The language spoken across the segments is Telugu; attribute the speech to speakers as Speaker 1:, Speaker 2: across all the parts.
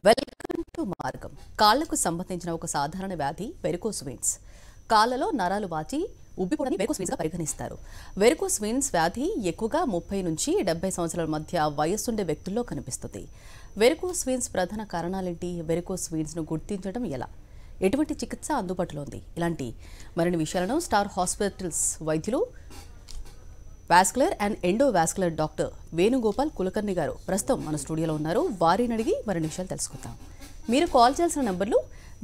Speaker 1: వెల్కమ్ టు మార్గం. కాళ్లకు సంబంధించిన ఒక సాధారణ వ్యాధి వెరికోస్ వెయిన్స్. కాళ్లలో నరాలు వాచి ఉబ్బిపోవడాన్ని వెరికోస్ వెయిన్స్ గా పరిగణిస్తారు. వెరికోస్ వెయిన్స్ వ్యాధి ఎక్కువగా 30 నుంచి 70 సంవత్సరాల మధ్య వయస్సుండే వ్యక్తుల్లో కనిపిస్తుంది. వెరికోస్ వెయిన్స్ ప్రధాన కారణాలేంటి? వెరికోస్ వెయిన్స్ ను గుర్తించడం ఎలా? ఎటువంటి చికిత్స అందుబాటులో ఉంది? ఇలాంటి మరిన్ని విషయాలను స్టార్ హాస్పిటల్స్ వైద్యులు vascular and endovascular doctor Venugopal Kulkarni గారు ప్రస్తుతం మన స్టూడియోలో ఉన్నారు. వారిని అడిగి మరిన్ని విషయాలు తెలుసుకుందాం. మీరు కాల్ చేయాల్సిన నంబర్లు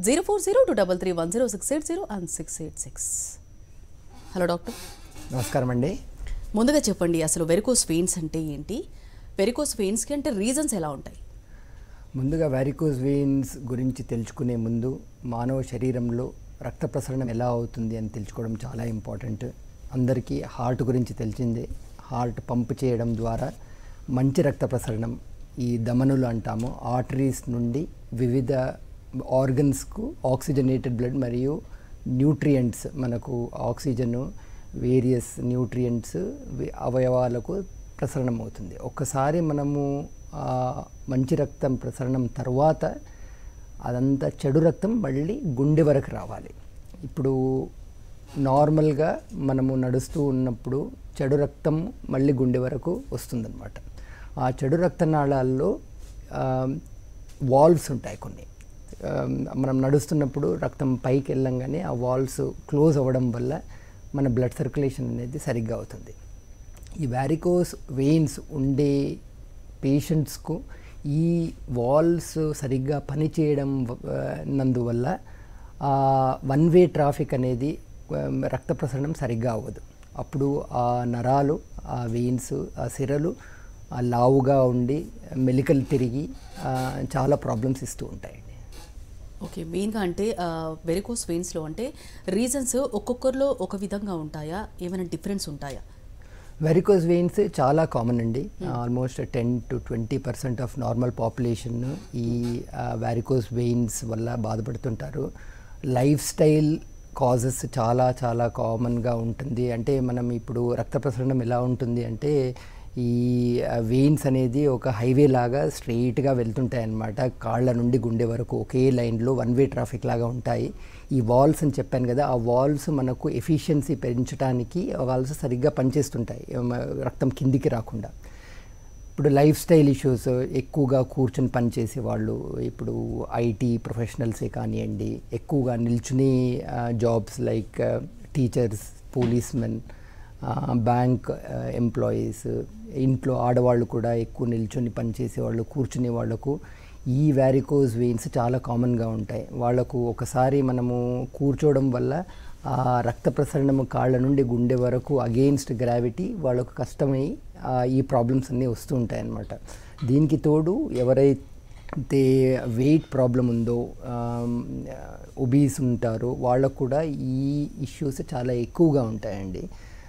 Speaker 1: 0402331060 అండ్ 686. Hello doctor.
Speaker 2: నమస్కారం అండి.
Speaker 1: ముందుగా చెప్పండి, అసలు వెరికోస్ వెయిన్స్ అంటే ఏంటి? వెరికోస్ వెయిన్స్కి అంటే రీజన్స్ ఎలా ఉంటాయి?
Speaker 2: ముందుగా వెరికోస్ వెయిన్స్ గురించి తెలుసుకునే ముందు మానవ శరీరంలో రక్త ప్రసరణ ఎలా అవుతుంది అని తెలుసుకోవడం చాలా ఇంపార్టెంట్. అందరికీ హార్ట్ గురించి తెలిసిందే. హార్ట్ పంప్ చేయడం ద్వారా మంచి రక్త ప్రసరణం, ఈ ధమనులు అంటాము, ఆర్టరీస్ నుండి వివిధ ఆర్గన్స్కు ఆక్సిజనేటెడ్ బ్లడ్ మరియు న్యూట్రియంట్స్, మనకు ఆక్సిజను వేరియస్ న్యూట్రియంట్స్ అవయవాలకు ప్రసరణం అవుతుంది. ఒక్కసారి మనము మంచి రక్తం ప్రసరణం తర్వాత అదంతా చెడు రక్తం మళ్ళీ గుండె వరకు రావాలి. ఇప్పుడు నార్మల్గా మనము నడుస్తూ ఉన్నప్పుడు చెడు రక్తం మళ్ళీ గుండె వరకు వస్తుందన్నమాట. ఆ చెడు రక్తనాళాల్లో వాల్వ్స్ ఉంటాయి కొన్ని. మనం నడుస్తున్నప్పుడు రక్తం పైకి వెళ్ళంగానే ఆ వాల్వ్స్ క్లోజ్ అవ్వడం వల్ల మన బ్లడ్ సర్క్యులేషన్ అనేది సరిగ్గా అవుతుంది. ఈ వారికోస్ వెయిన్స్ ఉండే పేషెంట్స్కు ఈ వాల్వ్స్ సరిగ్గా పనిచేయడం నందువల్ల వన్ వే ట్రాఫిక్ అనేది రక్త ప్రసరణం సరిగ్గా అవ్వదు. అప్పుడు ఆ నరాలు, ఆ వెయిన్స్, ఆ సిరలు లావుగా ఉండి మెలికలు తిరిగి చాలా ప్రాబ్లమ్స్ ఇస్తూ ఉంటాయండి.
Speaker 1: ఓకే, మెయిన్గా అంటే వెరికోస్ వెయిన్స్లో అంటే రీజన్స్ ఒక్కొక్కరిలో ఒక విధంగా ఉంటాయా? ఏమైనా డిఫరెన్స్ ఉంటాయా?
Speaker 2: వెరికోస్ వెయిన్స్ చాలా కామన్ అండి. Almost 10 to 20% of normal population ఈ వెరికోస్ వెయిన్స్ వల్ల బాధపడుతుంటారు. లైఫ్ స్టైల్ కాజెస్ చాలా చాలా కామన్గా ఉంటుంది. అంటే మనం ఇప్పుడు రక్త ప్రసరణం ఎలా ఉంటుంది అంటే ఈ వెయిన్స్ అనేది ఒక హైవే లాగా స్ట్రెయిట్గా వెళ్తుంటాయి అన్నమాట. కాళ్ళ నుండి గుండె వరకు ఒకే లైన్లో వన్ వే ట్రాఫిక్ లాగా ఉంటాయి. ఈ వాల్వ్స్ అని చెప్పాను కదా, ఆ వాల్వ్స్ మనకు ఎఫిషియన్సీ పెంచడానికి వాల్వ్స్ సరిగ్గా పనిచేస్తుంటాయి, రక్తం కిందికి రాకుండా. ఇప్పుడు లైఫ్ స్టైల్ ఇష్యూస్, ఎక్కువగా కూర్చొని పనిచేసే వాళ్ళు, ఇప్పుడు ఐటీ ప్రొఫెషనల్సే కానివ్వండి, ఎక్కువగా నిల్చుని jobs like teachers, policemen, bank employees, ఇంట్లో ఆడవాళ్ళు కూడా ఎక్కువ నిల్చొని పనిచేసే వాళ్ళు, కూర్చునే వాళ్ళకు ఈ వారికోస్ వెయిన్స్ చాలా కామన్గా ఉంటాయి. వాళ్ళకు ఒకసారి మనము కూర్చోవడం వల్ల ఆ రక్త ప్రసరణము కాళ్ళ నుండి గుండె వరకు అగెయిన్స్ట్ గ్రావిటీ వాళ్ళకు కష్టమై ఈ ప్రాబ్లమ్స్ అన్నీ వస్తూ ఉంటాయి అన్నమాట. దీనికి తోడు ఎవరైతే వెయిట్ ప్రాబ్లం ఉందో, ఒబీస్ ఉంటారో వాళ్ళకు కూడా ఈ ఇష్యూస్ చాలా ఎక్కువగా ఉంటాయండి.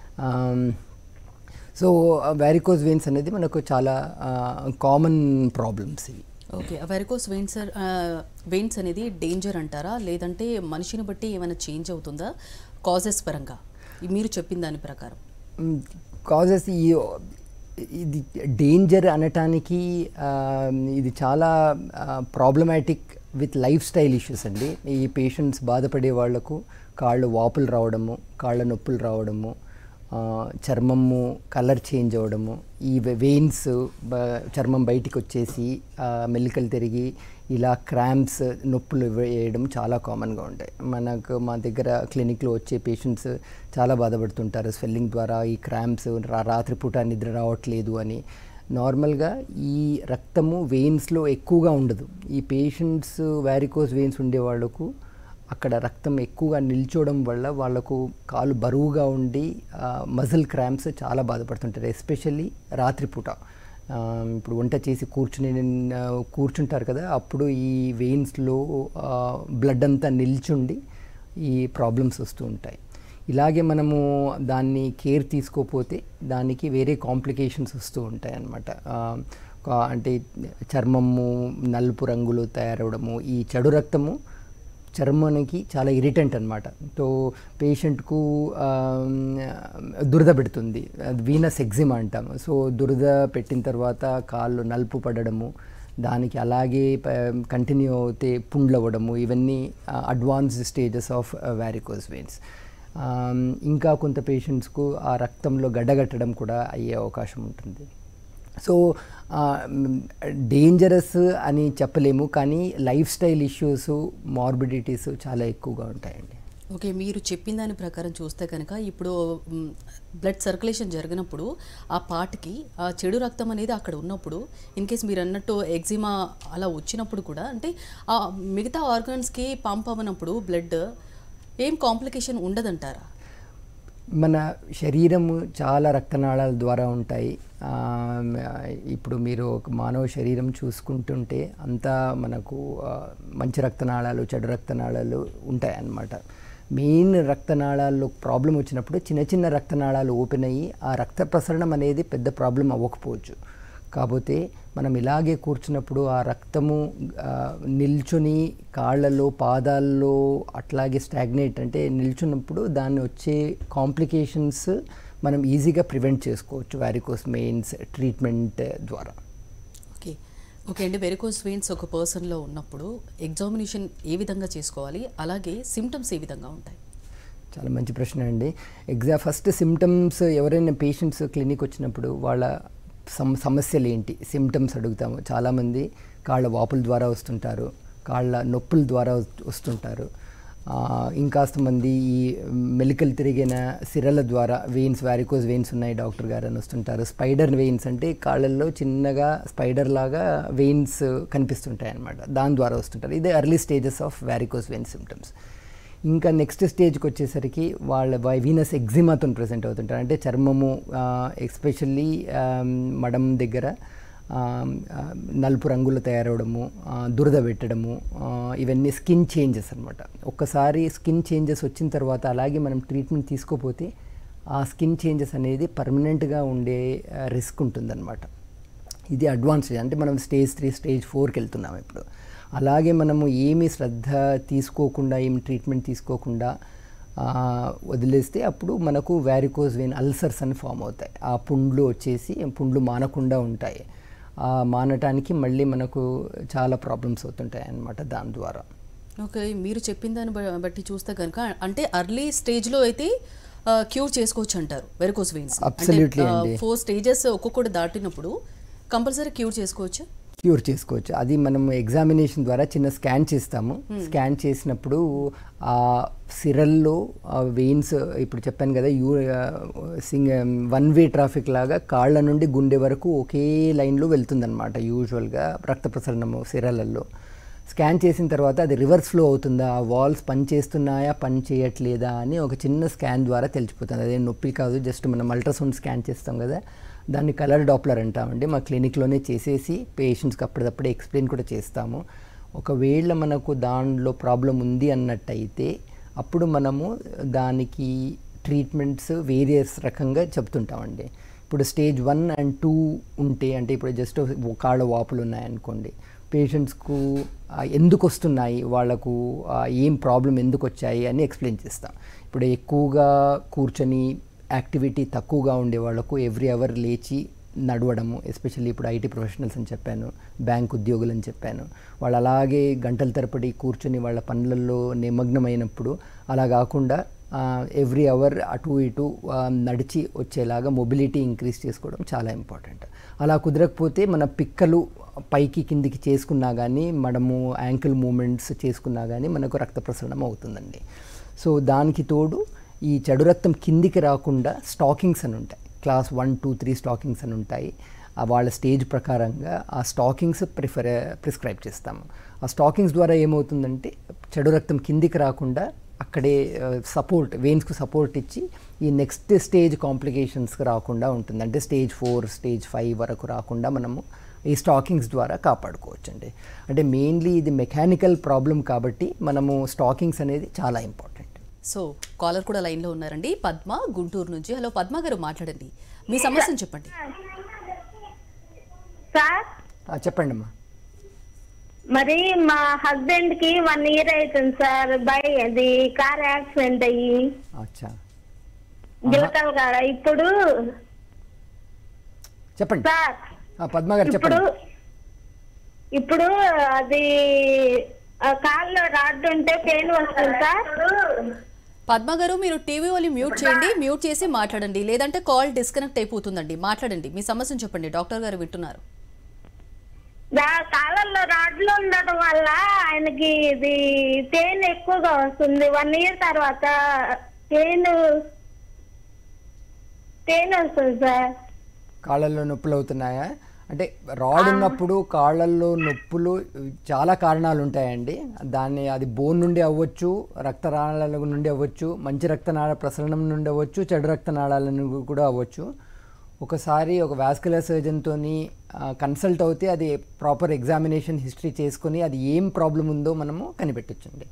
Speaker 2: సో వారికోస్ వెయిన్స్ అనేది మనకు చాలా కామన్ ప్రాబ్లమ్స్ ఇవి.
Speaker 1: ఓకే, వెరికోస్ వెయిన్స్ అనేది డేంజర్ అంటారా, లేదంటే మనిషిని బట్టి ఏమైనా చేంజ్ అవుతుందా కాజెస్ పరంగా? మీరు చెప్పిన దాని ప్రకారం
Speaker 2: కాజెస్ ఇది డేంజర్ అనటానికి ఇది చాలా problematic with lifestyle issues అండి. ఈ పేషెంట్స్ బాధపడే వాళ్లకు కాళ్ళు వాపులు రావడము, కాళ్ళ నొప్పులు రావడము, చర్మము కలర్ చేంజ్ అవ్వడము, ఈ వెయిన్స్ చర్మం బయటికి వచ్చేసి మెలికలు తిరిగి ఇలా క్రాంప్స్, నొప్పులు వేయడం చాలా కామన్గా ఉంటాయి. మా దగ్గర క్లినిక్లో వచ్చే పేషెంట్స్ చాలా బాధపడుతుంటారు స్వెల్లింగ్ ద్వారా. ఈ క్రాంప్స్, రాత్రిపూట నిద్ర రావట్లేదు అని. నార్మల్గా ఈ రక్తము వెయిన్స్లో ఎక్కువగా ఉండదు. ఈ పేషెంట్స్ వారికోస్ వెయిన్స్ ఉండే వాళ్ళకు అక్కడ రక్తం ఎక్కువగా నిల్చోవడం వల్ల వాళ్ళకు కాలు బరువుగా ఉండి మజిల్ క్రాంప్స్ చాలా బాధపడుతుంటారు, ఎస్పెషల్లీ రాత్రిపూట. ఇప్పుడు వంట చేసి కూర్చుంటారు కదా, అప్పుడు ఈ వెయిన్స్లో బ్లడ్ అంతా నిల్చుండి ఈ ప్రాబ్లమ్స్ వస్తూ ఉంటాయి. ఇలాగే మనము దాన్ని కేర్ తీసుకోకపోతే దానికి వేరే కాంప్లికేషన్స్ వస్తూ ఉంటాయి అన్నమాట. అంటే చర్మము నలుపు రంగులో తయారవడము, ఈ చెడు రక్తము చర్మానికి చాలా ఇరిటెంట్ అనమాట. సో పేషెంట్కు దురద పెడుతుంది, వీనస్ ఎగ్జిమా అంటాము. సో దురద పెట్టిన తర్వాత కాళ్ళు నలుపు పడడము, దానికి అలాగే కంటిన్యూ అవుతే పుండ్లు అవ్వడము, ఇవన్నీ advanced stages of varicose veins. ఇంకా కొంత పేషెంట్స్కు ఆ రక్తంలో గడ్డగట్టడం కూడా అయ్యే అవకాశం ఉంటుంది. సో డేంజరస్ అని చెప్పలేము, కానీ లైఫ్ స్టైల్ ఇష్యూస్, మార్బిడిటీస్ చాలా ఎక్కువగా ఉంటాయండి.
Speaker 1: ఓకే, మీరు చెప్పిన దాని ప్రకారం చూస్తే కనుక ఇప్పుడు బ్లడ్ సర్క్యులేషన్ జరిగినప్పుడు ఆ పార్ట్కి ఆ చెడు రక్తం అనేది అక్కడ ఉన్నప్పుడు, ఇన్ కేస్ మీరు అన్నట్టు ఎగ్జిమా అలా వచ్చినప్పుడు కూడా, అంటే ఆ మిగతా ఆర్గన్స్కి పంప్ అవ్వనప్పుడు బ్లడ్ ఏం కాంప్లికేషన్ ఉండదంటారా?
Speaker 2: మన శరీరము చాలా రక్తనాళాల ద్వారా ఉంటాయి. ఇప్పుడు మీరు ఒక మానవ శరీరం చూసుకుంటుంటే అంతా మనకు మంచి రక్తనాళాలు, చెడు రక్తనాళాలు ఉంటాయి అన్నమాట. మెయిన్ రక్తనాళాల్లో ప్రాబ్లం వచ్చినప్పుడు చిన్న చిన్న రక్తనాళాలు ఓపెన్ అయ్యి ఆ రక్త ప్రసరణం అనేది పెద్ద ప్రాబ్లం అవ్వకపోవచ్చు. కాకపోతే మనం ఇలాగే కూర్చున్నప్పుడు ఆ రక్తము నిల్చుని కాళ్ళలో, పాదాల్లో అట్లాగే స్టాగ్నేట్ అంటే నిల్చున్నప్పుడు దాన్ని వచ్చే కాంప్లికేషన్స్ మనం ఈజీగా ప్రివెంట్ చేసుకోవచ్చు వారికోస్ వెయిన్స్ ట్రీట్మెంట్ ద్వారా.
Speaker 1: ఓకే ఓకే అండి, వెరికోస్ వెయిన్స్ ఒక పర్సన్లో ఉన్నప్పుడు ఎగ్జామినేషన్ ఏ విధంగా చేసుకోవాలి, అలాగే సిమ్టమ్స్ ఏ విధంగా ఉంటాయి?
Speaker 2: చాలా మంచి ప్రశ్న అండి. ఫస్ట్ సిమ్టమ్స్, ఎవరైనా పేషెంట్స్ క్లినిక్ వచ్చినప్పుడు వాళ్ళ సమస్యలు ఏంటి, సిమ్టమ్స్ అడుగుతాము. చాలామంది కాళ్ళ వాపుల ద్వారా వస్తుంటారు, కాళ్ళ నొప్పుల ద్వారా వస్తుంటారు. ఇంకాస్త మంది ఈ మెలికలు తిరిగిన సిరల ద్వారా వెయిన్స్, వారికోస్ వెయిన్స్ ఉన్నాయి డాక్టర్ గారు అని వస్తుంటారు. స్పైడర్ వెయిన్స్ అంటే కాళ్ళల్లో చిన్నగా స్పైడర్ లాగా వెయిన్స్ కనిపిస్తుంటాయి అన్నమాట, దాని ద్వారా వస్తుంటారు. ఇదే early stages of varicose veins symptoms. ఇంకా నెక్స్ట్ స్టేజ్కి వచ్చేసరికి వాళ్ళ వీనస్ ఎగ్జిమాతో ప్రెజెంట్ అవుతుంటారు. అంటే చర్మము ఎస్పెషల్లీ మడం దగ్గర నలుపు రంగులు తయారవడము, దురద పెట్టడము, ఇవన్నీ స్కిన్ చేంజెస్ అనమాట. ఒక్కసారి స్కిన్ చేంజెస్ వచ్చిన తర్వాత అలాగే మనం ట్రీట్మెంట్ తీసుకోపోతే ఆ స్కిన్ చేంజెస్ అనేది పర్మనెంట్గా ఉండే రిస్క్ ఉంటుందన్నమాట. ఇది అడ్వాన్స్, అంటే మనం స్టేజ్ 3, స్టేజ్ 4కి వెళ్తున్నాం ఇప్పుడు. అలాగే మనము ఏమీ శ్రద్ధ తీసుకోకుండా, ఏమి ట్రీట్మెంట్ తీసుకోకుండా వదిలేస్తే అప్పుడు మనకు వారికోస్ వెయిన్ అల్సర్స్ అని ఫామ్ అవుతాయి. ఆ పుండ్లు వచ్చేసి పుండ్లు మానకుండా ఉంటాయి. మానటానికి మళ్ళీ మనకు చాలా ప్రాబ్లమ్స్ అవుతుంటాయి అన్నమాట దాని ద్వారా.
Speaker 1: ఓకే, మీరు చెప్పిన దాన్ని బట్టి చూస్తే కనుక అంటే అర్లీ స్టేజ్లో అయితే క్యూర్ చేసుకోవచ్చు అంటారు వెరికోస్ వెయిన్స్.
Speaker 2: అబ్సల్యూట్లీ అండి.
Speaker 1: 4 స్టేజెస్ ఒక్కొక్కటి దాటినప్పుడు కంపల్సరీ క్యూర్ చేసుకోవచ్చు.
Speaker 2: అది మనం ఎగ్జామినేషన్ ద్వారా చిన్న స్కాన్ చేస్తాము. స్కాన్ చేసినప్పుడు ఆ సిరల్లో వెయిన్స్, ఇప్పుడు చెప్పాను కదా, వన్ వే ట్రాఫిక్ లాగా కాళ్ళ నుండి గుండె వరకు ఒకే లైన్లో వెళ్తుందన్నమాట యూజువల్గా రక్త ప్రసరణము సిరలలో. స్కాన్ చేసిన తర్వాత అది రివర్స్ ఫ్లో అవుతుందా, ఆ వాల్స్ పని చేస్తున్నాయా, పని చేయట్లేదా అని ఒక చిన్న స్కాన్ ద్వారా తెలిసిపోతుంది. అదే నొప్పి కాదు, జస్ట్ మనం అల్ట్రాసౌండ్ స్కాన్ చేస్తాం కదా, దాన్ని కలర్ డాప్లర్ అంటామండి. మా క్లినిక్లోనే చేసేసి పేషెంట్స్కి అప్పటికప్పుడే ఎక్స్ప్లెయిన్ కూడా చేస్తాము. ఒకవేళ మనకు దానిలో ప్రాబ్లం ఉంది అన్నట్టయితే అప్పుడు మనము దానికి ట్రీట్మెంట్స్ వేరియస్ రకంగా చెప్తుంటామండి. ఇప్పుడు స్టేజ్ 1 and 2 ఉంటే, అంటే ఇప్పుడు జస్ట్ కాళ్ళ వాపులు ఉన్నాయనుకోండి, పేషెంట్స్కు ఎందుకు వస్తున్నాయి, వాళ్ళకు ఏం ప్రాబ్లం ఎందుకు వచ్చాయి అని ఎక్స్ప్లెయిన్ చేస్తాం. ఇప్పుడు ఎక్కువగా కూర్చొని యాక్టివిటీ తక్కువగా ఉండే వాళ్ళకు ఎవ్రీ అవర్ లేచి నడవడము, ఎస్పెషల్లీ ఇప్పుడు ఐటీ ప్రొఫెషనల్స్ అని చెప్పాను, బ్యాంక్ ఉద్యోగులు అని చెప్పాను, వాళ్ళు అలాగే గంటల తరబడి కూర్చొని వాళ్ళ పనులలో నిమగ్నమైనప్పుడు అలా కాకుండా ఎవ్రీ అవర్ అటు ఇటు నడిచి వచ్చేలాగా మొబిలిటీ ఇంక్రీజ్ చేసుకోవడం చాలా ఇంపార్టెంట్. అలా కుదరకపోతే మన పిక్కలు పైకి కిందికి చేసుకున్నా కానీ, మనము యాంకిల్ మూమెంట్స్ చేసుకున్నా కానీ మనకు రక్త ప్రసరణం అవుతుందండి. సో దానికి తోడు ఈ చెడు రక్తం కిందికి రాకుండా స్టాకింగ్స్ అని ఉంటాయి, క్లాస్ 1, 2, 3 స్టాకింగ్స్ అని ఉంటాయి. వాళ్ళ స్టేజ్ ప్రకారంగా ఆ స్టాకింగ్స్ ప్రిస్క్రైబ్ చేస్తాము. ఆ స్టాకింగ్స్ ద్వారా ఏమవుతుందంటే చెడు రక్తం కిందికి రాకుండా అక్కడే సపోర్ట్, వెయిన్స్కు సపోర్ట్ ఇచ్చి ఈ నెక్స్ట్ స్టేజ్ కాంప్లికేషన్స్కి రాకుండా ఉంటుంది. అంటే స్టేజ్ 4, స్టేజ్ 5 వరకు రాకుండా మనము ఈ స్టాకింగ్స్ ద్వారా కాపాడుకోవచ్చండి. అంటే మెయిన్లీ ఇది మెకానికల్ ప్రాబ్లం కాబట్టి మనము స్టాకింగ్స్ అనేది చాలా ఇంపార్టెంట్.
Speaker 1: సో కాలర్ కూడా లైన్లో ఉన్నారండి, పద్మ గుంటూరు నుంచి. హలో పద్మ గారు, మాట్లాడండి, మీ సమస్యను చెప్పండి.
Speaker 3: సార్
Speaker 2: చెప్పండి అమ్మా.
Speaker 3: మరి మా హస్బెండ్ కి 1 year అవుతుంది సార్, అది కార్ యాక్సిడెంట్ అయ్యి గిలకల్ కాడ. ఇప్పుడు
Speaker 2: చెప్పండి
Speaker 3: సార్
Speaker 2: పద్మ గారు చెప్పండి.
Speaker 3: ఇప్పుడు అది కాల్లో రాడ్ ఉంటే పెయిన్ వస్తుంది సార్.
Speaker 1: పద్మ గారు, మీరు టీవీ వాళ్ళు మ్యూట్ చేయండి, మ్యూట్ చేసి మాట్లాడండి, లేదంటే కాల్ డిస్కనెక్ట్ అయిపోతుందండి. మాట్లాడండి, మీ సమస్యను చెప్పండి, డాక్టర్ గారు వింటున్నారు.
Speaker 3: కాలంలో రాడ్లు ఉండడం వల్ల ఆయనకి ఇది పెయిన్ ఎక్కువగా వస్తుంది. 1 year తర్వాత పెయిన్ వస్తుంది సార్.
Speaker 2: కాళ్ళల్లో నొప్పులు అవుతున్నాయా? అంటే రాడ్ ఉన్నప్పుడు కాళ్ళల్లో నొప్పులు చాలా కారణాలు ఉంటాయండి. అది బోన్ నుండి అవ్వచ్చు, రక్తనాళాల నుండి అవ్వచ్చు, మంచి రక్తనాళ ప్రసరణం నుండి అవ్వచ్చు, చెడు రక్తనాళాల నుండి కూడా అవ్వచ్చు. ఒకసారి ఒక వాస్కులర్ సర్జన్తో కన్సల్ట్ అవుతే అది ప్రాపర్ ఎగ్జామినేషన్ హిస్టరీ చేసుకొని అది ఏం ప్రాబ్లం ఉందో మనము కనిపెట్టొచ్చండి.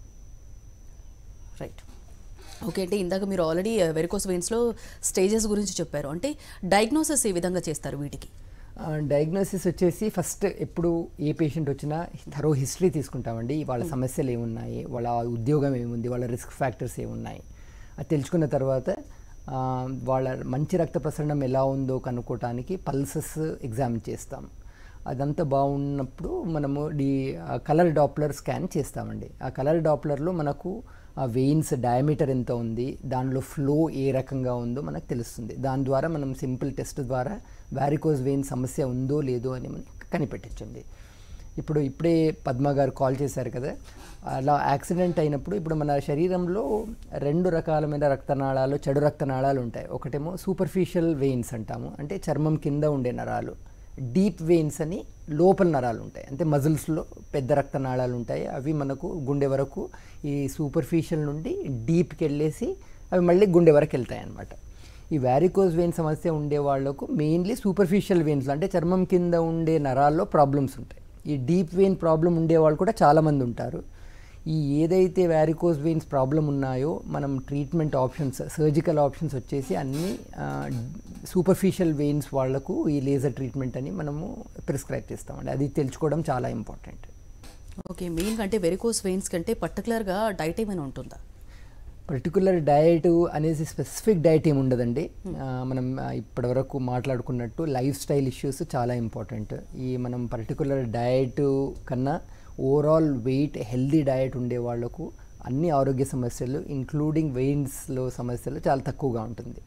Speaker 1: రైట్. ఓకే అండి, ఇందాక మీరు ఆల్రెడీ వెరికోస్ వెయిన్స్లో స్టేజెస్ గురించి చెప్పారు. అంటే డయాగ్నోసిస్ ఏ విధంగా చేస్తారు వీటికి?
Speaker 2: డయాగ్నోసిస్ వచ్చేసి ఫస్ట్ ఎప్పుడు ఏ పేషెంట్ వచ్చినా థరో హిస్టరీ తీసుకుంటామండి. వాళ్ళ సమస్యలు ఏమున్నాయి, వాళ్ళ ఉద్యోగం ఏముంది, వాళ్ళ రిస్క్ ఫ్యాక్టర్స్ ఏమున్నాయి అది తెలుసుకున్న తర్వాత వాళ్ళ మంచి రక్త ప్రసరణం ఎలా ఉందో కనుక్కోవటానికి పల్సెస్ ఎగ్జామిన్ చేస్తాం. అదంతా బాగున్నప్పుడు మనము కలర్ డాప్లర్ స్కాన్ చేస్తామండి. ఆ కలర్ డాప్లర్లో మనకు ఆ వెయిన్స్ డయామీటర్ ఎంత ఉంది, దానిలో ఫ్లో ఏ రకంగా ఉందో మనకు తెలుస్తుంది. దాని ద్వారా మనం సింపుల్ టెస్ట్ ద్వారా వారికోస్ వెయిన్ సమస్య ఉందో లేదో అని మనం కనిపెట్టచ్చండి. ఇప్పుడే పద్మ గారు కాల్ చేశారు కదా, అలా యాక్సిడెంట్ అయినప్పుడు ఇప్పుడు మన శరీరంలో 2 రకాలమైన రక్తనాళాలు, చెడు రక్తనాళాలు ఉంటాయి. ఒకటేమో సూపర్ఫిషియల్ వెయిన్స్ అంటాము, అంటే చర్మం కింద ఉండే నరాలు. డీప్ వెయిన్స్ అని లోపల నరాలు ఉంటాయి, అంటే మజిల్స్లో పెద్ద రక్తనాళాలు ఉంటాయి. అవి మనకు గుండె వరకు ఈ సూపర్ఫిషియల్ నుండి డీప్కి వెళ్ళేసి అవి మళ్ళీ గుండె వరకు వెళ్తాయి అన్నమాట. ఈ వారికోస్ వెయిన్ సమస్య ఉండే వాళ్ళకు మెయిన్లీ సూపర్ఫిషియల్ వెయిన్స్లో, అంటే చర్మం కింద ఉండే నరాల్లో ప్రాబ్లమ్స్ ఉంటాయి. ఈ డీప్ వెయిన్ ప్రాబ్లం ఉండేవాళ్ళు కూడా చాలామంది ఉంటారు. ఈ ఏదైతే వారికోస్ వెయిన్స్ ప్రాబ్లం ఉన్నాయో మనం ట్రీట్మెంట్ ఆప్షన్స్, సర్జికల్ ఆప్షన్స్ వచ్చేసి అన్నీ సూపర్ఫిషియల్ వెయిన్స్ వాళ్లకు ఈ లేజర్ ట్రీట్మెంట్ అని మనము ప్రిస్క్రైబ్ చేస్తామండి. అది తెలుసుకోవడం చాలా ఇంపార్టెంట్.
Speaker 1: ఓకే, మెయిన్ అంటే వెరికోస్ వెయిన్స్ కంటే పర్టికులర్గా డైట్ ఏమైనా ఉంటుందా?
Speaker 2: పర్టికులర్ డయట్ అనేసి స్పెసిఫిక్ డయట్ ఏమి ఉండదండి. మనం ఇప్పటివరకు మాట్లాడుకున్నట్టు లైఫ్ స్టైల్ ఇష్యూస్ చాలా ఇంపార్టెంట్. ఈ మనం పర్టికులర్ డయట్ కన్నా ఓవరాల్ వెయిట్ హెల్దీ డయట్ ఉండే వాళ్లకు అన్ని ఆరోగ్య సమస్యలు ఇంక్లూడింగ్ వెయిన్స్లో సమస్యలు చాలా తక్కువగా ఉంటుంది.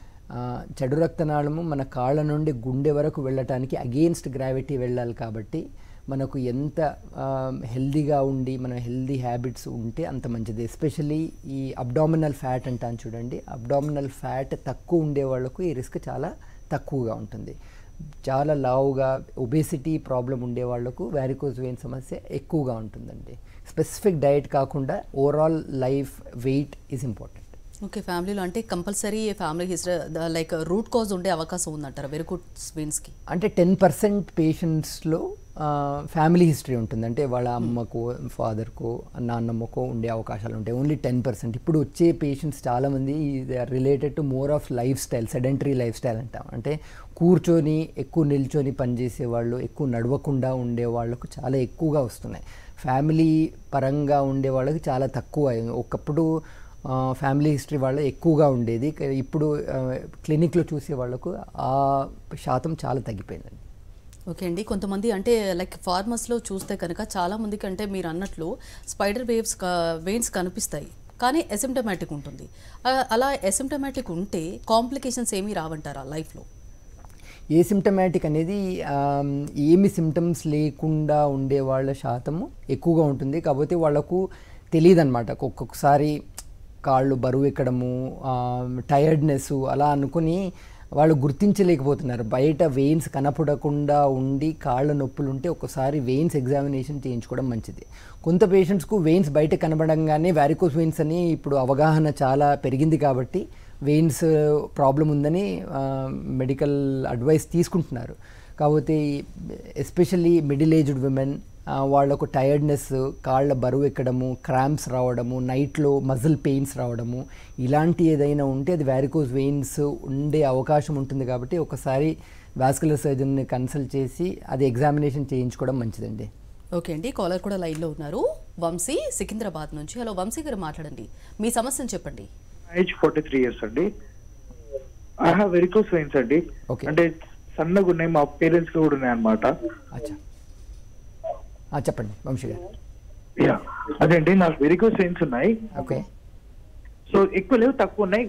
Speaker 2: చెడు రక్తనాళము మన కాళ్ళ నుండి గుండె వరకు వెళ్ళటానికి అగెయిన్స్ట్ గ్రావిటీ వెళ్ళాలి కాబట్టి మనకు ఎంత హెల్దీగా ఉండి మన హెల్దీ హ్యాబిట్స్ ఉంటే అంత మంచిది. ఎస్పెషల్లీ ఈ అబ్డామినల్ ఫ్యాట్ అంటాను చూడండి, అబ్డామినల్ ఫ్యాట్ తక్కువ ఉండే వాళ్ళకు ఈ రిస్క్ చాలా తక్కువగా ఉంటుంది. చాలా లావుగా ఒబేసిటీ ప్రాబ్లం ఉండే వాళ్లకు వారికోస్ వెయిన్ సమస్య ఎక్కువగా ఉంటుందండి. స్పెసిఫిక్ డయట్ కాకుండా overall life weight is important.
Speaker 1: Okay, ఫ్యామిలీలో అంటే compulsory family history like root cause ఉండే అవకాశం ఉందంటారా వెరికోస్ వెయిన్స్కి? అంటే
Speaker 2: 10% పేషెంట్స్లో ఫ్యామిలీ హిస్టరీ ఉంటుంది, అంటే వాళ్ళ అమ్మకో ఫాదర్కో నాన్నమ్మకో ఉండే అవకాశాలు ఉంటాయి. ఓన్లీ 10%. ఇప్పుడు వచ్చే పేషెంట్స్ చాలామంది they are related to more of lifestyle, sedentary lifestyle అంటాం. అంటే కూర్చొని ఎక్కువ నిల్చొని పనిచేసే వాళ్ళు, ఎక్కువ నడవకుండా ఉండే వాళ్ళకు చాలా ఎక్కువగా వస్తున్నాయి. ఫ్యామిలీ పరంగా ఉండే వాళ్ళకి చాలా తక్కువ. ఒకప్పుడు ఫ్యామిలీ హిస్టరీ వాళ్ళ ఎక్కువగా ఉండేది, ఇప్పుడు క్లినిక్లో చూసే వాళ్ళకు ఆ శాతం చాలా తగ్గిపోయిందండి.
Speaker 1: ఓకే అండి, కొంతమంది అంటే లైక్ ఫార్మర్స్లో చూస్తే కనుక చాలామందికి అంటే మీరు అన్నట్లు స్పైడర్ వెయిన్స్ కనిపిస్తాయి, కానీ ఎసిమ్టమాటిక్ ఉంటుంది. అలా ఎసిమ్టమాటిక్ ఉంటే కాంప్లికేషన్స్ ఏమీ రావంటారా లైఫ్లో?
Speaker 2: ఏసిమ్టమాటిక్ అనేది ఏమి సిమ్టమ్స్ లేకుండా ఉండే వాళ్ళ శాతము ఎక్కువగా ఉంటుంది. కాకపోతే వాళ్ళకు తెలియదు అనమాట. ఒక్కొక్కసారి కాళ్ళు బరువు ఎక్కడము, టైర్డ్నెస్ అలా అనుకుని వాళ్ళు గుర్తించలేకపోతున్నారు. బయట వెయిన్స్ కనపడకుండా ఉండి కాళ్ళ నొప్పులు ఉంటే ఒక్కసారి వెయిన్స్ ఎగ్జామినేషన్ చేయించుకోవడం మంచిది. కొంత పేషెంట్స్కు వెయిన్స్ బయట కనబడంగానే వారికోస్ వెయిన్స్ అని ఇప్పుడు అవగాహన చాలా పెరిగింది కాబట్టి వెయిన్స్ ప్రాబ్లం ఉందని మెడికల్ అడ్వైస్ తీసుకుంటున్నారు. కాకపోతే ఎస్పెషల్లీ మిడిల్ ఏజ్డ్ విమెన్ వాళ్లకు టైర్డ్నెస్, కాళ్ళ బరువు ఎక్కడము, క్రాంప్స్ రావడము, నైట్లో మజిల్ పెయిన్స్ రావడము, ఇలాంటి ఏదైనా ఉంటే అది వారికోస్ వెయిన్స్ ఉండే అవకాశం ఉంటుంది. కాబట్టి ఒకసారి వాస్కులర్ సర్జన్ని కన్సల్ట్ చేసి అది ఎగ్జామినేషన్ చేయించుకోవడం మంచిదండి.
Speaker 1: ఓకే అండి, కాలర్ కూడా లైన్లో ఉన్నారు. వంశీ సికింద్రాబాద్ నుంచి. హలో వంశీ గారు, మాట్లాడండి, మీ సమస్యను చెప్పండి.
Speaker 4: ఏజ్ 43 years అండి. ఐ హావ్ వెరికోస్ వెయిన్స్ అండి. అంటే సన్నగా ఉన్నాయి, మా పేరెంట్స్ కూడా ఉన్నాయి అన్నమాట.
Speaker 2: చెప్పండి వంశీ గారు.
Speaker 4: యా అదేంటి నాకు వెరికోస్ వెయిన్స్ ఉన్నాయి.
Speaker 2: ఓకే.
Speaker 4: సో ఎక్కువ లేవు, తక్కువ ఉన్నాయి.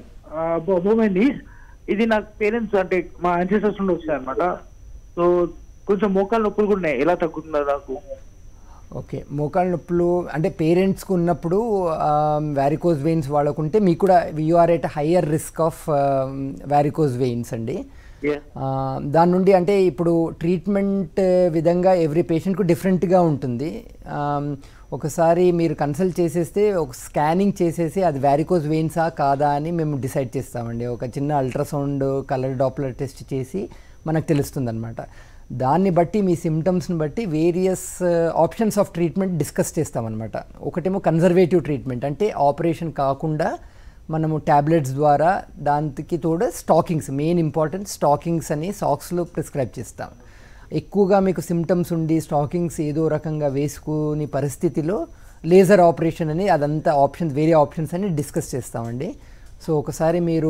Speaker 4: ఇది నాకు పేరెంట్స్ అంటే మా యాన్సెస్టర్స్ నుండి వచ్చాయి అనమాట. సో కొంచెం మోకాలు నొప్పులు కూడా ఉన్నాయి, ఎలా తగ్గుతుందో నాకు?
Speaker 2: ఓకే, మోకాళ్ళ నొప్పులు అంటే పేరెంట్స్కి ఉన్నప్పుడు వ్యారికోజ్ వెయిన్స్ వాడుకుంటే మీకు కూడా you are at higher risk of varicose veins అండి. దాని నుండి అంటే ఇప్పుడు ట్రీట్మెంట్ విధంగా ఎవ్రీ పేషెంట్కు డిఫరెంట్గా ఉంటుంది. ఒకసారి మీరు కన్సల్ట్ చేసేస్తే ఒక స్కానింగ్ చేసేసి అది వ్యారికోజ్ వెయిన్సా కాదా అని మేము డిసైడ్ చేస్తామండి. ఒక చిన్న అల్ట్రాసౌండ్ కలర్ డాప్లర్ టెస్ట్ చేసి మనకు తెలుస్తుంది అనమాట. దాన్ని బట్టి మీ సిమ్టమ్స్ని బట్టి various options of treatment discuss చేస్తామన్నమాట. ఒకటేమో కన్జర్వేటివ్ ట్రీట్మెంట్ అంటే ఆపరేషన్ కాకుండా మనము ట్యాబ్లెట్స్ ద్వారా, దానికి తోడు స్టాకింగ్స్, మెయిన్ ఇంపార్టెంట్ స్టాకింగ్స్ అని సాక్స్లో ప్రిస్క్రైబ్ చేస్తాం. ఎక్కువగా మీకు సిమ్టమ్స్ ఉండి స్టాకింగ్స్ ఏదో రకంగా వేసుకునే పరిస్థితిలో లేజర్ ఆపరేషన్ అని అదంతా ఆప్షన్స్, వేరే ఆప్షన్స్ అని డిస్కస్ చేస్తామండి. సో ఒకసారి మీరు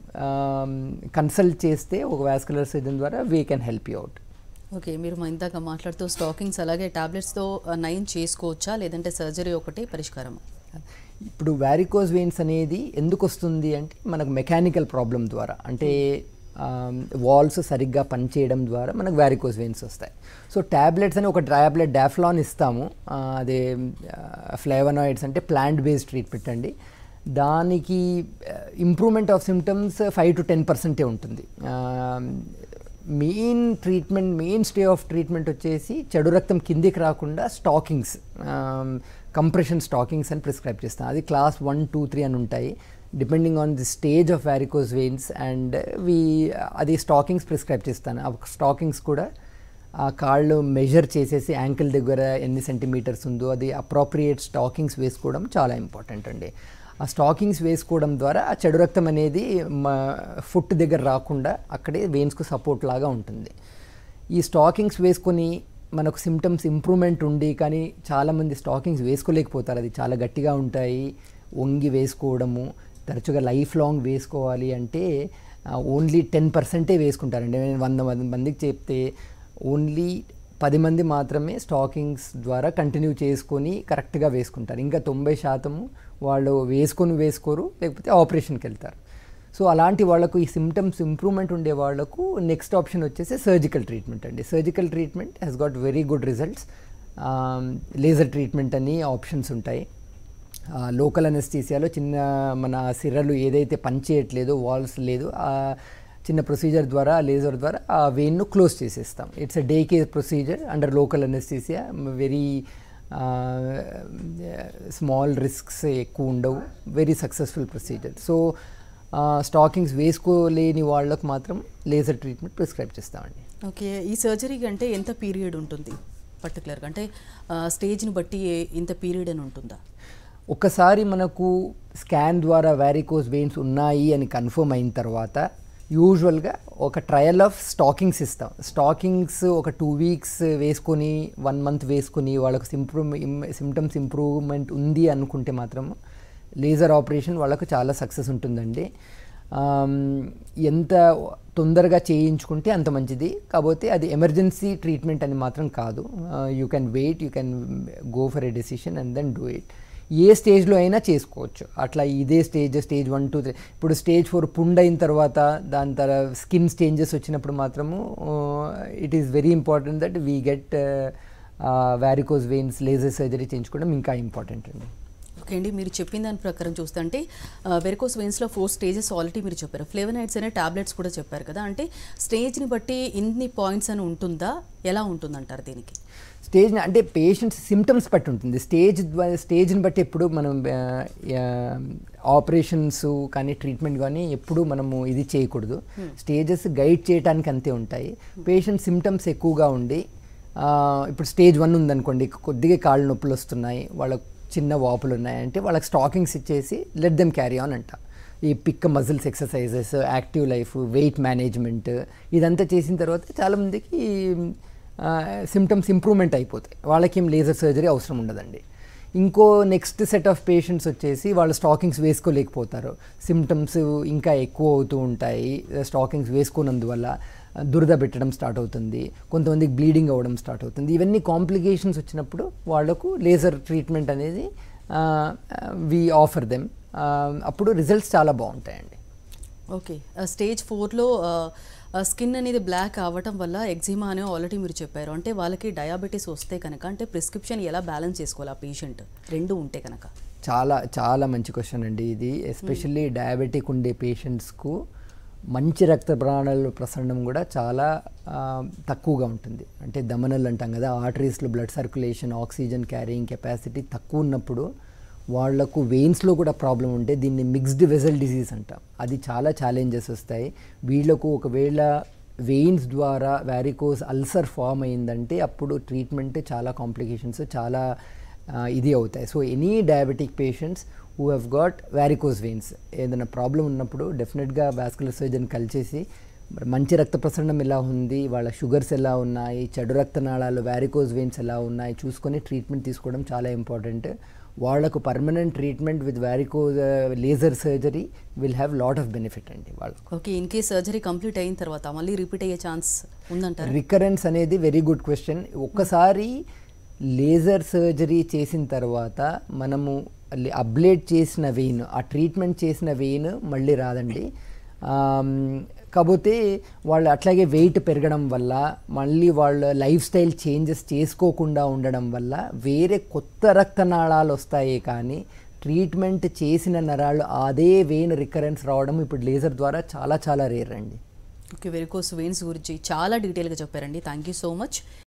Speaker 2: కన్సల్ట్ చేస్తే ఒక వాస్కులర్ సర్జన్ ద్వారా we can help you out.
Speaker 1: Okay, మీరు ఇందాక మాట్లాడుతూ స్టాకింగ్స్ అలాగే టాబ్లెట్స్తో నయం చేసుకోవచ్చా, లేదంటే సర్జరీ ఒకటి పరిష్కారం?
Speaker 2: ఇప్పుడు వ్యారికోజ్ వెయిన్స్ అనేది ఎందుకు వస్తుంది అంటే మనకు మెకానికల్ ప్రాబ్లం ద్వారా, అంటే వాల్స్ సరిగ్గా పనిచేయడం ద్వారా మనకు వ్యారికోజ్ వెయిన్స్ వస్తాయి. సో ట్యాబ్లెట్స్ అని ఒక ట్యాబ్లెట్ డాఫ్లాన్ ఇస్తాము, అదే ఫ్లేవనాయిడ్స్ అంటే ప్లాంట్ బేస్డ్ ట్రీట్మెంట్ అండి. దానికి ఇంప్రూవ్మెంట్ ఆఫ్ సిమ్టమ్స్ 5 to 10% ఉంటుంది. Main treatment, mainstay of treatment వచ్చేసి చెడు రక్తం కిందికి రాకుండా స్టాకింగ్స్, కంప్రెషన్ స్టాకింగ్స్ అని ప్రిస్క్రైబ్ చేస్తాం. అది క్లాస్ 1, 2, 3 అని ఉంటాయి depending on the stage of varicose veins. And అది స్టాకింగ్స్ ప్రిస్క్రైబ్ చేస్తాను. ఆ స్టాకింగ్స్ కూడా ఆ కాళ్ళు మెజర్ చేసేసి యాంకిల్ దగ్గర ఎన్ని సెంటీమీటర్స్ ఉందో అది అప్రోప్రియేట్ స్టాకింగ్స్ వేసుకోవడం చాలా ఇంపార్టెంట్ అండి. ఆ స్టాకింగ్స్ వేసుకోవడం ద్వారా ఆ చెడు రక్తం అనేది ఫుట్ దగ్గర రాకుండా అక్కడే వెయిన్స్కు సపోర్ట్ లాగా ఉంటుంది. ఈ స్టాకింగ్స్ వేసుకొని మనకు సిమ్టమ్స్ ఇంప్రూవ్మెంట్ ఉండి, కానీ చాలామంది స్టాకింగ్స్ వేసుకోలేకపోతారు, అది చాలా గట్టిగా ఉంటాయి, వంగి వేసుకోవడము, తరచుగా లైఫ్ లాంగ్ వేసుకోవాలి అంటే ఓన్లీ 10% వేసుకుంటారండి. నేను 100 మందికి చెప్తే ఓన్లీ 10 మంది మాత్రమే స్టాకింగ్స్ ద్వారా కంటిన్యూ చేసుకొని కరెక్ట్గా వేసుకుంటారు. ఇంకా 90% వాళ్ళు వేసుకోరు, లేకపోతే ఆపరేషన్కి వెళ్తారు. సో అలాంటి వాళ్ళకు ఈ సిమ్టమ్స్ ఇంప్రూవ్మెంట్ ఉండే వాళ్ళకు నెక్స్ట్ ఆప్షన్ వచ్చేసి సర్జికల్ ట్రీట్మెంట్ అండి. Surgical treatment has got very good results. Laser treatment అని ఆప్షన్స్ ఉంటాయి. లోకల్ అనెస్థీసియాలో చిన్న మన సిర్రలు ఏదైతే పనిచేయట్లేదో, వాల్స్ లేదు, చిన్న ప్రొసీజర్ ద్వారా, లేజర్ ద్వారా ఆ వెయిన్ను క్లోజ్ చేసేస్తాం. It's a day care procedure under local anaesthesia. Very small risks ఎక్కువ ఉండవు, very successful procedure. So stockings వేసుకోలేని వాళ్ళకు మాత్రం లేజర్ ట్రీట్మెంట్ ప్రిస్క్రైబ్ చేస్తామండి.
Speaker 1: ఓకే, ఈ సర్జరీకి అంటే ఎంత పీరియడ్ ఉంటుంది పర్టికులర్గా, అంటే స్టేజ్ని బట్టి ఇంత పీరియడ్ అని ఉంటుందా?
Speaker 2: ఒకసారి మనకు స్కాన్ ద్వారా వ్యారికోజ్ వెయిన్స్ ఉన్నాయి అని కన్ఫర్మ్ అయిన తర్వాత యూజువల్గా ఒక ట్రయల్ ఆఫ్ స్టాకింగ్స్ ఇస్తాం. స్టాకింగ్స్ ఒక 2 weeks వేసుకొని 1 month వేసుకొని వాళ్ళకు సిమ్టమ్స్ ఇంప్రూవ్మెంట్ ఉంది అనుకుంటే మాత్రం లేజర్ ఆపరేషన్ వాళ్ళకు చాలా సక్సెస్ ఉంటుందండి. ఎంత తొందరగా చేయించుకుంటే అంత మంచిది. కాకపోతే అది ఎమర్జెన్సీ ట్రీట్మెంట్ అని మాత్రం కాదు. You can wait, you can go for a decision and then do it. ఏ స్టేజ్లో అయినా చేసుకోవచ్చు. అట్లా ఇదే స్టేజ్ 1, 2, 3 ఇప్పుడు స్టేజ్ 4 పుండ్ అయిన తర్వాత, దాని తర్వాత స్కిన్ చేంజెస్ వచ్చినప్పుడు మాత్రము it is very important that we get varicose veins laser surgery చేయించుకోవడం ఇంకా ఇంపార్టెంట్ అండి.
Speaker 1: ఓకే అండి, మీరు చెప్పిన దాని ప్రకారం చూస్తుంటే వెరికోస్ వెయిన్స్లో 4 stages ఆల్రెడీ మీరు చెప్పారు. ఫ్లేవనాయిడ్స్ అనే టాబ్లెట్స్ కూడా చెప్పారు కదా, అంటే స్టేజ్ని బట్టి ఇన్ని పాయింట్స్ అని ఉంటుందా, ఎలా ఉంటుందంటారు దీనికి?
Speaker 2: స్టేజ్ని అంటే పేషెంట్స్ సిమ్టమ్స్ బట్టి ఉంటుంది. స్టేజ్ని బట్టి ఎప్పుడు మనం ఆపరేషన్స్ కానీ ట్రీట్మెంట్ కానీ ఎప్పుడు మనము ఇది చేయకూడదు. స్టేజెస్ గైడ్ చేయడానికి అంతే ఉంటాయి. పేషెంట్ సిమ్టమ్స్ ఎక్కువగా ఉండి, ఇప్పుడు స్టేజ్ 1 ఉందనుకోండి, కొద్దిగా కాళ్ళు నొప్పులు వస్తున్నాయి, వాళ్ళకు చిన్న వాపులు ఉన్నాయంటే వాళ్ళకి స్టాకింగ్స్ ఇచ్చేసి లెట్ దెమ్ క్యారీ ఆన్ అంట. ఈ పిక్ muscles exercises, active life, weight management ఇదంతా చేసిన తర్వాత చాలామందికి సిమ్టమ్స్ ఇంప్రూవ్మెంట్ అయిపోతాయి. వాళ్ళకేం లేజర్ సర్జరీ అవసరం ఉండదండి. ఇంకో నెక్స్ట్ సెట్ ఆఫ్ పేషెంట్స్ వచ్చేసి వాళ్ళు స్టాకింగ్స్ వేసుకోలేకపోతారు, సిమ్టమ్స్ ఇంకా ఎక్కువ అవుతూ ఉంటాయి స్టాకింగ్స్ వేసుకోనందువల్ల. దురద పెట్టడం స్టార్ట్ అవుతుంది, కొంతమందికి బ్లీడింగ్ అవ్వడం స్టార్ట్ అవుతుంది. ఇవన్నీ కాంప్లికేషన్స్ వచ్చినప్పుడు వాళ్ళకు లేజర్ ట్రీట్మెంట్ అనేది వి ఆఫర్ దెమ్. అప్పుడు రిజల్ట్స్ చాలా బాగుంటాయండి.
Speaker 1: ఓకే, స్టేజ్ 4లో స్కిన్ అనేది బ్లాక్ అవ్వటం వల్ల ఎగ్జిమా అని ఆల్రెడీ మీరు చెప్పారు. అంటే వాళ్ళకి డయాబెటీస్ వస్తే కనుక అంటే ప్రిస్క్రిప్షన్ ఎలా బ్యాలెన్స్ చేసుకోవాలి ఆ పేషెంట్ రెండు ఉంటే కనుక?
Speaker 2: చాలా చాలా మంచి క్వశ్చన్ అండి ఇది. ఎస్పెషల్లీ డయాబెటిక్ ఉండే పేషెంట్స్కు మంచి రక్త ప్రాణాల ప్రసరణం కూడా చాలా తక్కువగా ఉంటుంది. అంటే దమనలు అంటాం కదా, ఆర్టరీస్లో blood circulation, oxygen carrying capacity తక్కువ ఉన్నప్పుడు వాళ్లకు వెయిన్స్లో కూడా ప్రాబ్లం ఉంటే దీన్ని మిక్స్డ్ వెజల్ డిసీజ్ అంటాం. అది చాలా ఛాలెంజెస్ వస్తాయి. వీళ్ళకు ఒకవేళ వెయిన్స్ ద్వారా వ్యారికోస్ అల్సర్ ఫామ్ అయిందంటే అప్పుడు ట్రీట్మెంట్ చాలా కాంప్లికేషన్స్ చాలా ఇది అవుతాయి. So any diabetic patients who have got varicose veins ఏదైనా ప్రాబ్లం ఉన్నప్పుడు డెఫినెట్గా వాస్కులర్ సర్జన్ కలిసేసి మంచి రక్త ప్రసరణం ఎలా ఉంది, వాళ్ళ షుగర్స్ ఎలా ఉన్నాయి, చెడు రక్తనాళాలు వ్యారికోస్ వెయిన్స్ ఎలా ఉన్నాయి చూసుకొని ట్రీట్మెంట్ తీసుకోవడం చాలా ఇంపార్టెంట్. వాళ్ళకు permanent treatment with varicose laser surgery will have lot of benefit అండి వాళ్ళకు.
Speaker 1: Okay, in case surgery complete అయిన తర్వాత మళ్ళీ రిపీట్ అయ్యే ఛాన్స్ ఉందంటారు?
Speaker 2: రికరెన్స్ అనేది వెరీ గుడ్ క్వశ్చన్. ఒక్కసారి లేజర్ సర్జరీ చేసిన తర్వాత మనము అబ్లేట్ చేసిన వెయిన్, ఆ ట్రీట్మెంట్ చేసిన వెయిన్ మళ్ళీ రాదండి. కాకపోతే వాళ్ళు అట్లాగే వెయిట్ పెరగడం వల్ల మళ్ళీ వాళ్ళ లైఫ్ స్టైల్ చేంజెస్ చేసుకోకుండా ఉండడం వల్ల వేరే కొత్త రక్తనాళాలు వస్తాయి, కానీ ట్రీట్మెంట్ చేసిన నరాలు అదే వెయిన్ రికరెన్స్ రావడం ఇప్పుడు లేజర్ ద్వారా చాలా చాలా రేర్ అండి.
Speaker 1: ఓకే, వెరికోస్ వెయిన్స్ గురించి చాలా డీటెయిల్గా చెప్పారండి. Thank you so much.